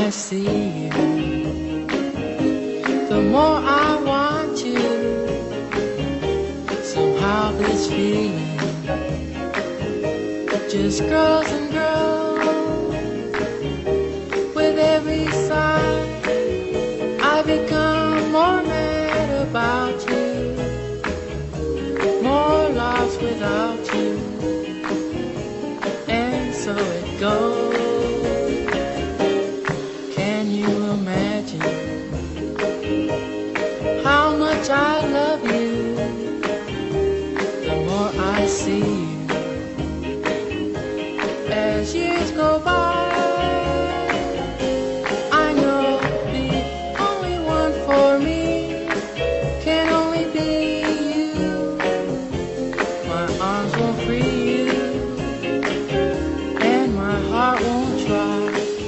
I see you, the more I want you. Somehow this feeling just grows and grows. With every sigh, I become more mad about you, more lost without you, and so it goes. Can you imagine how much I love you? The more I see you, as years go by, I know the only one for me can only be you. My arms won't free you, and my heart won't try.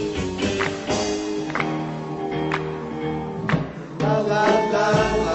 La la la la.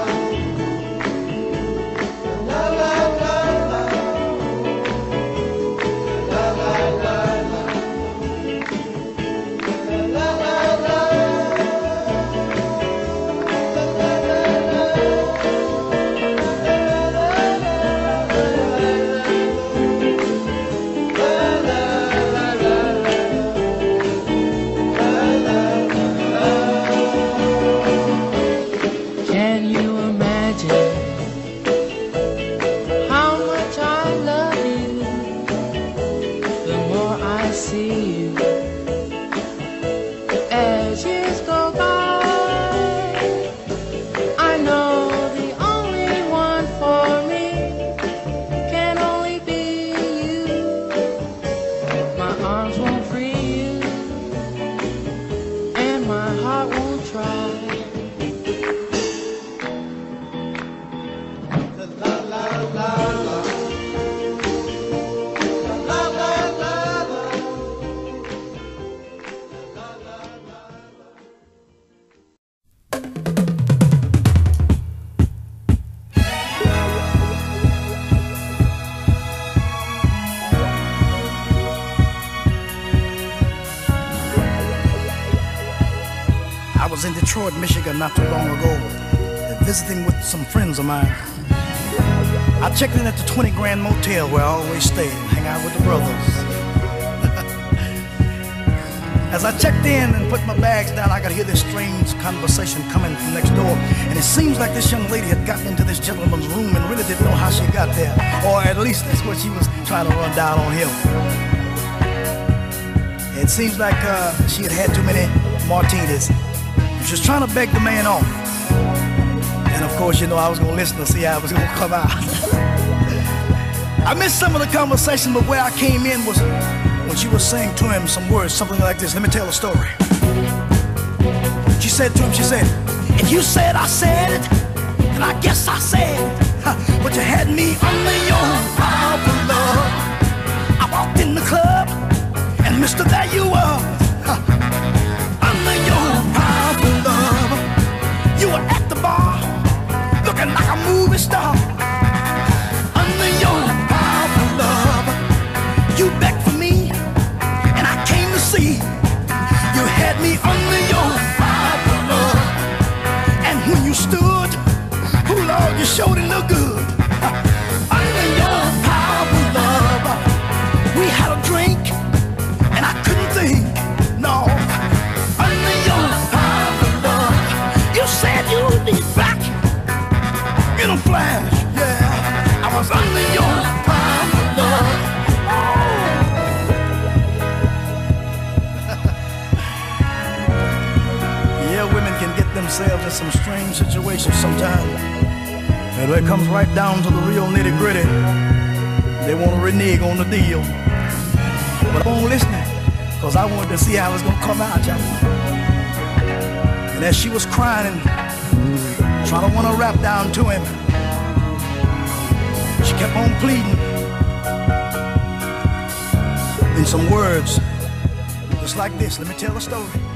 I was in Detroit, Michigan not too long ago, visiting with some friends of mine. I checked in at the 20 Grand Motel where I always stay and hang out with the brothers. As I checked in and put my bags down, I could hear this strange conversation coming from next door. And it seems like this young lady had gotten into this gentleman's room and really didn't know how she got there. Or at least that's what she was trying to run down on him. It seems like she had had too many martinis. She was trying to beg the man off. And of course, you know, I was gonna listen to see how it was gonna come out. I missed some of the conversation, but where I came in was when she was saying to him some words, something like this. Let me tell a story. She said to him, she said, if you said I said it, then I guess I said it. But you had me under your power, love. I walked in the club, and mister, there you were. Under your power, love. You were at the bar, looking like a movie star. Under your power, love. You begged for me, and I came to see. You had me under your power, love. And when you stood, oh Lord, you sure did look good. Under your power, love. We had a drink, and I couldn't think, no. Under your power, love. You said you'd be back in a flash, yeah. I was under your power, love. Yeah, women can get themselves in some strange situations sometimes. And when it comes right down to the real nitty-gritty, they want to renege on the deal. But I won't listen, because I wanted to see how it's going to come out, y'all. And as she was crying and trying to want to rap down to him, she kept on pleading in some words, just like this. Let me tell a story.